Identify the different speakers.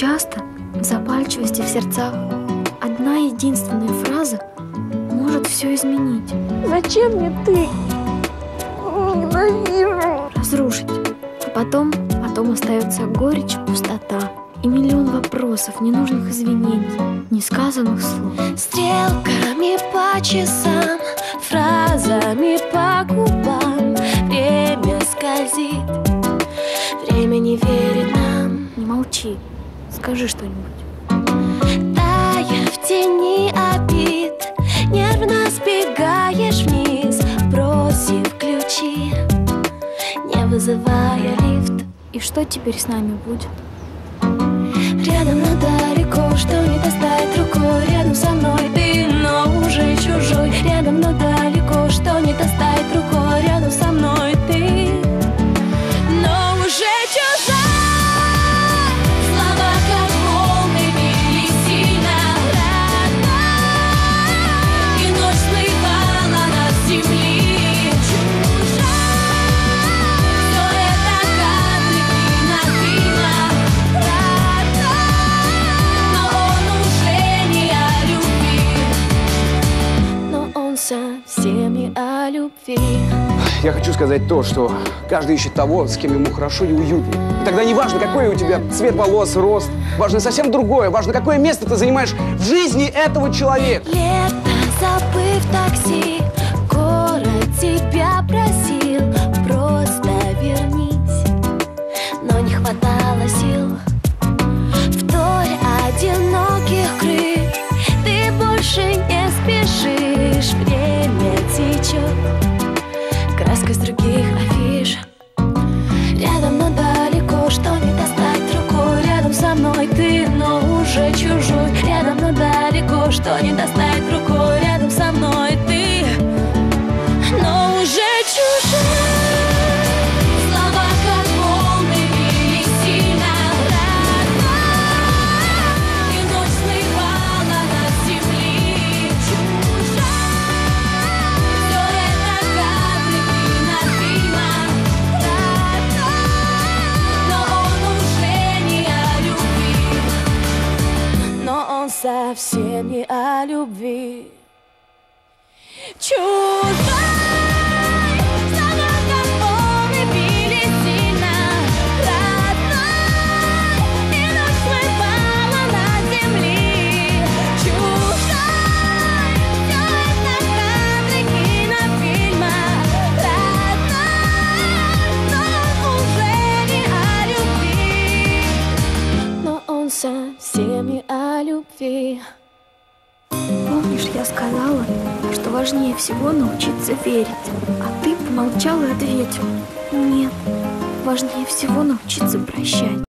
Speaker 1: Часто в запальчивости в сердцах одна единственная фраза может все изменить.
Speaker 2: Зачем мне ты? Ненавижу.
Speaker 1: Разрушить. А потом остается горечь, пустота и миллион вопросов, ненужных извинений, несказанных слов.
Speaker 2: Стрелками по часам, фразами по губам. Время скользит, время не верит нам.
Speaker 1: Не молчи, скажи что-нибудь.
Speaker 2: Тая в тени обид, нервно сбегаешь вниз, бросив ключи, не вызывая лифт.
Speaker 1: И что теперь с нами будет?
Speaker 2: Рядом, но далеко, что не достать рукой. Рядом со мной ты, но уже чужой. Рядом, но далеко, что не достать рукой. Рядом со мной ты, но уже чужой. Слова как волны били сильно, родной, и ночь слыхала над земли. Чужой, все это кадры кинофильма, родной, но он уже не о любви, но он совсем не о любви.
Speaker 3: Я хочу сказать то, что каждый ищет того, с кем ему хорошо и уютно. И тогда не важно, какой у тебя цвет волос, рост. Важно совсем другое. Важно, какое место ты занимаешь в жизни этого человека.
Speaker 2: Лето, забыв такси, город тебя просил, просто вернись, но не хватало сил. Вдоль одиноких крыш ты больше не спешишь, время течет краской с других афиш. Рядом, но далеко, что не достать рукой. Рядом со мной ты, но уже чужой. Рядом, но далеко, что не достать рукой. Рядом со мной ты, но уже чужой. Слова как волны били сильно, родной, и ночь слыхала над земли. Чужой, все это кадры кинофильма, родной, но он уже не о любви, но он совсем не о любви. Чужой, слова как волны били сильно, родной, и ночь слыхала над земли. Чужой, все это кадры кинофильма, родной, но он уже не о любви, но он совсем не о любви.
Speaker 1: Помнишь, я сказала, что важнее всего научиться верить, а ты помолчал и ответил: нет, важнее всего научиться прощать.